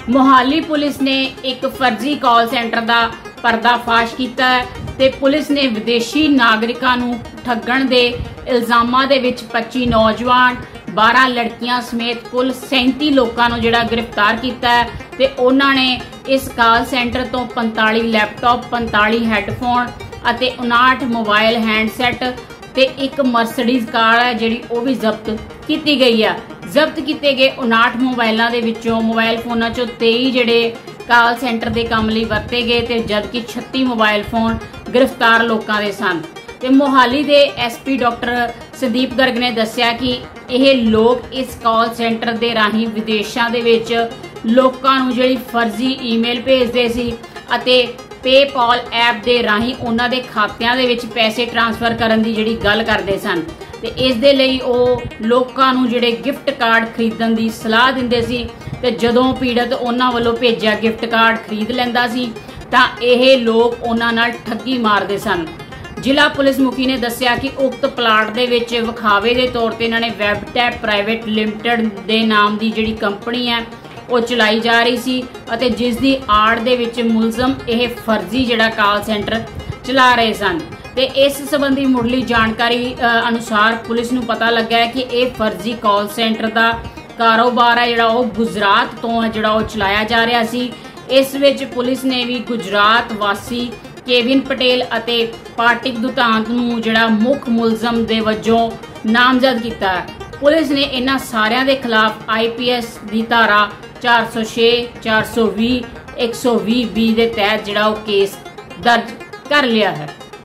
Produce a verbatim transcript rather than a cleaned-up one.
Mohali police ने एक फर्जी कॉल सेंटर का पर्दाफाश किया है ते पुलिस ने विदेशी नागरिकों नूं ठगण दे इल्जामां दे विच पच्चीस नौजवान बारह लड़कियां समेत कुल सैंती लोगों को जिहड़ा गिरफ्तार किया है ते उन्हां ने इस कॉल सेंटर तो पैंताली लैपटॉप पैंताली हैडफोन अते उनाहठ मोबाइल हैंडसैट ते एक मर्सिडीज कार है जिहड़ी वो भी जब्त की गई है। जब्त किए गए उनाहठ मोबाइलों के विचों मोबाइल फोनों चों तेई जिहड़े कॉल सेंटर के काम लई वरते गए ते जबकि छत्ती मोबाइल फोन गिरफ्तार लोगों के सन। ते मोहाली के S P doctor Sandeep Garg ने दस्सिया कि यह लोग इस कॉल सेंटर के राही विदेशों के विच लोकां नूं जिहड़ी फर्जी ईमेल भेजदे सी अते पेपॉल ऐप के राही उन्हां दे खातिਆਂ ਦੇ ਵਿੱਚ पैसे ट्रांसफर करन दी जिहड़ी गल करदे सन ते इस दे लई ਉਹ ਲੋਕਾਂ ਨੂੰ ਜਿਹੜੇ गिफ्ट कार्ड खरीदਣ ਦੀ सलाह ਦਿੰਦੇ ਸੀ ਤੇ ਜਦੋਂ ਪੀੜਤ ਉਹਨਾਂ ਵੱਲੋਂ ਭੇਜਿਆ गिफ्ट कार्ड खरीद ਲੈਂਦਾ ਸੀ ਤਾਂ ਇਹ ਲੋਕ ਉਹਨਾਂ ਨਾਲ ਠੱਗੀ ਮਾਰਦੇ ਸਨ। ਜ਼ਿਲ੍ਹਾ ਪੁਲਿਸ ਮੁਖੀ ਨੇ ਦੱਸਿਆ ਕਿ ਉਕਤ ਪਲਾਟ ਦੇ ਵਿੱਚ ਵਿਖਾਵੇ ਦੇ ਤੌਰ ਤੇ ਇਹਨਾਂ ਨੇ ਵੈਬਟੈਪ ਪ੍ਰਾਈਵੇਟ ਲਿਮਟਿਡ ਦੇ ਨਾਮ ਦੀ ਜਿਹੜੀ ਕੰਪਨੀ ਹੈ ਉਹ ਚਲਾਈ ਜਾ ਰਹੀ ਸੀ ਅਤੇ ਜਿਸ ਦੀ ਆੜ ਦੇ ਵਿੱਚ ਮੁਲਜ਼ਮ ਇਹ ਫਰਜ਼ੀ ਜਿਹੜਾ ਕਾਲ ਸੈਂਟਰ ਚਲਾ ਰਹੇ ਸਨ। ਤੇ ਇਸ ਸੰਬੰਧੀ ਮੁੱਢਲੀ ਜਾਣਕਾਰੀ ਅਨੁਸਾਰ ਪੁਲਿਸ ਨੂੰ ਪਤਾ ਲੱਗਾ ਹੈ ਕਿ ਇਹ ਫਰਜ਼ੀ ਕਾਲ ਸੈਂਟਰ ਦਾ ਕਾਰੋਬਾਰ ਹੈ ਜਿਹੜਾ ਉਹ ਗੁਜਰਾਤ ਤੋਂ ਹੈ ਜਿਹੜਾ ਉਹ ਚਲਾਇਆ ਜਾ ਰਿਹਾ ਸੀ। ਇਸ ਵਿੱਚ ਪੁਲਿਸ ਨੇ ਵੀ ਗੁਜਰਾਤ ਵਾਸੀ केविन पटेल अते पार्टिक दुतांत नूं जिहड़ा मुख मुलजम दे वजों नामजद किया है। पुलिस ने इन्हां सारियां दे खिलाफ आई पी एस दी धारा चार सौ छे चार सौ भी एक सौ भी बी दे तहत जिहड़ा केस दर्ज कर लिया है।